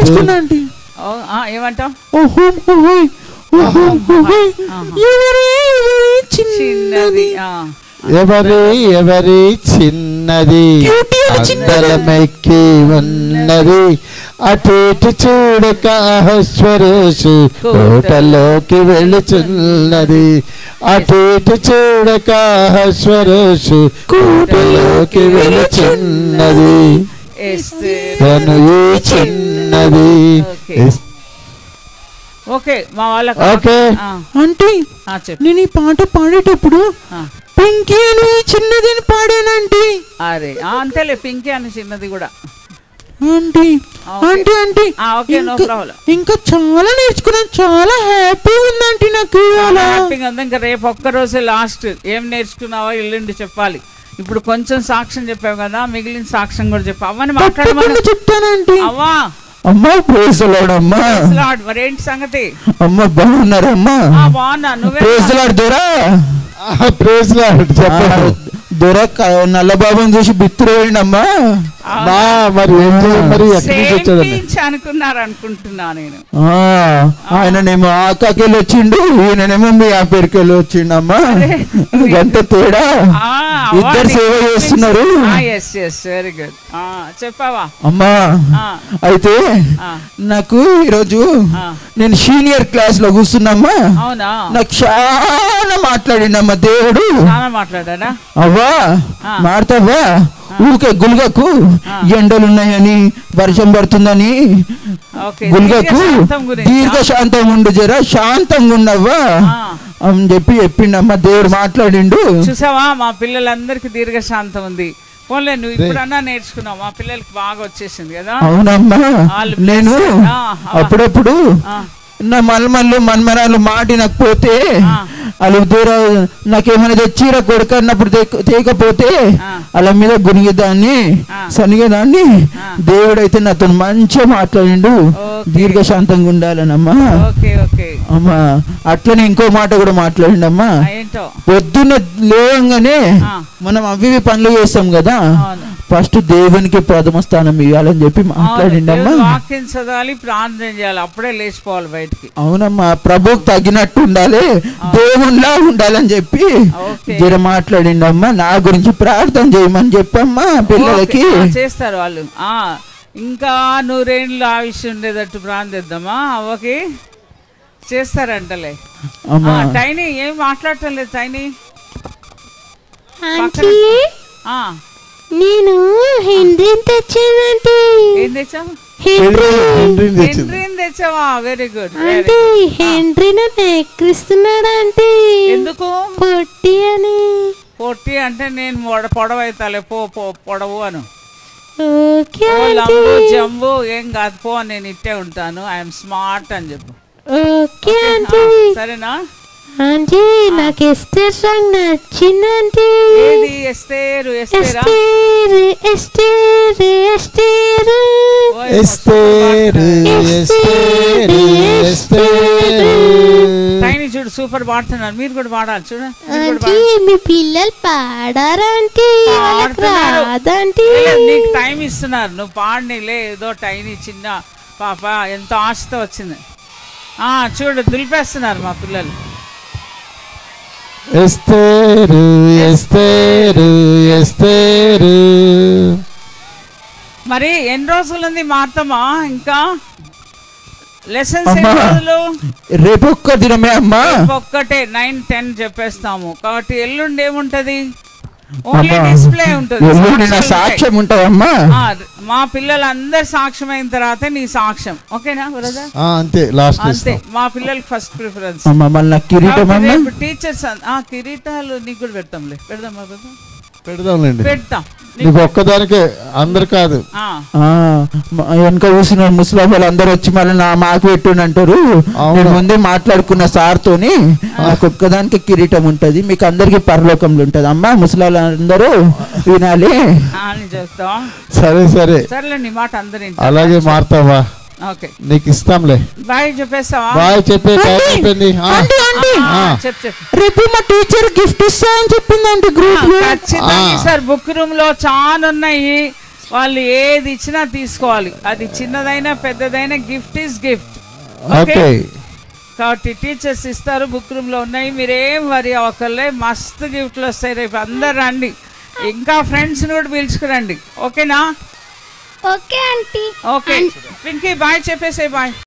నేర్చుకున్నా ఆంటీ. ఏమంటావు? చిన్నది ఎవరి చిన్నది అందలమెక్కి ఉన్నది అటు ఇటు చూడక స్వరేషు కోటలోకి వెళుచున్నది అటు ఇటు చూడక స్వరేషు కోటలోకి వెళుచున్నది తను చిన్నది. ఓకే మా వాళ్ళకి ఆంటీ నేను ఈ పాట పాడేటప్పుడు పింకీ అని చిన్నది అని పాడానంటీ. అరే అంతేలే, పింకీ అని చిన్నది కూడా ఆంటీ. ఆంటీ ఆంటీ ఇంకా చాలా నేర్చుకున్నాను, చాలా హ్యాపీగా ఉందంటీ నాకు. హ్యాపీగా ఉంది. ఇంకా రేపు ఒక్కరోజే లాస్ట్. ఏం నేర్చుకున్నావో ఎల్లుండి చెప్పాలి. ఇప్పుడు కొంచెం సాక్ష్యం చెప్పావు కదా, మిగిలిన సాక్ష్యం కూడా చెప్పావు. అవన్నీ మాట్లాడమని చెప్తానంటీ. అవ్వా అమ్మా ప్రైజ్ లార్డ్ అమ్మా. మరేంటి సంగతి? అమ్మా బాగున్నారమ్మా? బాగున్నా. నువ్వే ప్రైజ్ లార్డ్ దొరా. ప్రైజ్ లార్డ్ చెప్పండి. దొర నల్లబాబుని చూసి బిత్తురోయిండమ్మా. మరి అనుకున్నారు అనుకుంటున్నా నేను. ఆయననేమో ఆకాకెళ్ళి వచ్చిండు, ఈయననేమో మీ ఆ పేరుకెళ్ళి వచ్చిండమ్మా. ఎంత తేడా, ఇద్దరు సేవ చేస్తున్నారు. Very good. చెప్పావా అమ్మా? అయితే నాకు ఈరోజు నేను సీనియర్ క్లాస్ లో కూర్చున్నామ్మా. అవునా? నాకు చాలా మాట్లాడిండమ్మా దేవుడు. చాలా మాట్లాడా? అవ్వా మాడతావా? ఊకే గుల్గకు ఎండలున్నాయని వర్షం పడుతుందని గుల్గకు దీర్ఘశాంతం ఉండు, జరా శాంతంగా ఉండవ్వా అని చెప్పిండమ్మా. దేవుడు మాట్లాడిండు. చూసావా, మా పిల్లలందరికీ దీర్ఘశాంతం ఉంది. పోన్లే, నువ్వు ఇప్పుడన్నా నేర్చుకున్నావు. మా పిల్లలకి బాగా వచ్చేసింది కదా. అవునమ్మా. నేను అప్పుడప్పుడు నా మల్మల్లు మన్మరాలు మాటినకపోతే వాళ్ళు దూరం నాకేమైనా తెచ్చిర కొడుకు అన్నప్పుడు తేకపోతే వాళ్ళ మీద గునిగేదాన్ని సనిగేదాన్ని. దేవుడైతే నాతో మంచిగా మాట్లాడిండు, దీర్ఘశాంతంగా ఉండాలనమ్మా. అమ్మా అట్లనే ఇంకో మాట కూడా మాట్లాడిండమ్మా. పొద్దున్న లేవంగానే మనం అవి పనులు చేస్తాం కదా, ఫస్ట్ దేవునికి ప్రథమ స్థానం ఇవ్వాలని చెప్పి మాట్లాడిండమ్మా. వాక్యం చదవాలి, ప్రార్థన చేయాలి, అప్పుడే లేచిపోవాలి బయటికి. అవునమ్మా, ప్రభువుకి తగినట్టు ఉండాలి, దేవునిలా ఉండాలని చెప్పి జర మాట్లాడిండమ్మా. నా గురించి ప్రార్థన చేయమని చెప్పమ్మా పిల్లలకి. చేస్తారు వాళ్ళు. ఇంకా 100 ఏళ్ళు ఆయుష్యం ఉండేటట్టు ప్రార్థిద్దామా అవ్వకి? చేస్తారంటలే. టైనీ ఏం మాట్లాడటం లేదు. టైనీ నేను హెన్రీని తెచ్చానంటే. ఏం తెచ్చావు? హెన్రీని తెచ్చావా? Very good. అంటే హెన్రీ నన్ను ఎక్కిస్తున్నాడు అంటే. ఎందుకు? పొట్టి అని. పొట్టి అంటే నేను పొడవైతాలే, పొడవు అను. జంబు ఏం కాదు, పో నేను ఇట్టే ఉంటాను, ఐఎమ్ స్మార్ట్ అని చెప్పు. సరేనా? ఆంటీ నాకు ఎస్తేర్ సాంగ్ నచ్చిందంటే. ఏది ఎస్తేరు? ఎస్తేరా? Esther Esther Esther Esther Esther. టైనీ చూడు సూపర్ పాడుతున్నారు, మీరు కూడా పాడాలి చూడు. మీ పిల్లలు పాడారంటే నీకు టైం ఇస్తున్నారు, నువ్వు పాడినిలే. ఏదో టైనీ చిన్న పాప ఎంతో ఆశతో వచ్చింది. చూడు దులిపేస్తున్నారు మా పిల్లలు. ఎస్తేరు ఎస్తేరు ఎస్తేరు. మరి ఎన్ని రోజులు ఉంది మాతమ్మా? ఇంకా లెసన్స్ ఎన్ని రోజులు? రేపు ఒక్క దినమే అమ్మా. ఒక్కటే 9, 10 చెప్పేస్తాము. కాబట్టి ఎల్లుండి ఏముంటది? ఓన్లీ డిస్ప్లే ఉంటుంది, సాక్ష్యం ఉంటదమ్మా. మా పిల్లలందరు సాక్ష్యం అయిన తర్వాత నీ సాక్ష్యం. ఓకేనా బ్రదర్? అంతే, లాస్ట్ అంతే. మా పిల్లలకి ఫస్ట్ ప్రిఫరెన్స్. టీచర్స్ కిరీటాలు నీకు కూడా పెడతాంలే. పెడదామా బ్రదర్? పెడదాంలేండి. పెడతాం. నీకు ఒక్కదానికే, అందరు కాదు. వెనక కూర్చున్న ముస్లిం వాళ్ళు అందరు వచ్చి మళ్ళీ మాకు పెట్టుండి అంటారు. నేను ముందే మాట్లాడుకున్న సార్ తోని నాకు ఒక్కదానికి కిరీటం ఉంటది, మీకు అందరికి పరలోకంలో ఉంటది అమ్మా. ముస్లింలు అందరూ వినాలి. సరే సరే సరేలేండి, మాట అందరూ అలాగే మారుతావా? నీకు ఇస్తాంలే. బాయ్ చెప్పేస్తావా? బాయ్ చెప్పే టైం అయిపోయింది. రేపు మా టీచర్ గిఫ్ట్ ఇస్తా అని చెప్పిందండి గ్రూప్ లో. ఖచ్చితంగా సార్, బుక్ రూమ్ లో చాలా ఉన్నాయి. వాళ్ళు ఏది ఇచ్చినా తీసుకోవాలి, అది చిన్నదైనా పెద్దదైనా గిఫ్ట్ ఈజ్ గిఫ్ట్. ఓకే, కాబట్టి టీచర్స్ ఇస్తారు, బుక్ రూమ్ లో ఉన్నాయి, మీరేం వరి అవ్వకర్లే, మస్తు గిఫ్ట్లు వస్తాయి. రేపు అందరు రండి, ఇంకా ఫ్రెండ్స్ కూడా పిలుచుకురండి. ఓకేనా? Okay aunty. Okay Pinky bye చెప్పేసే, బాయ్.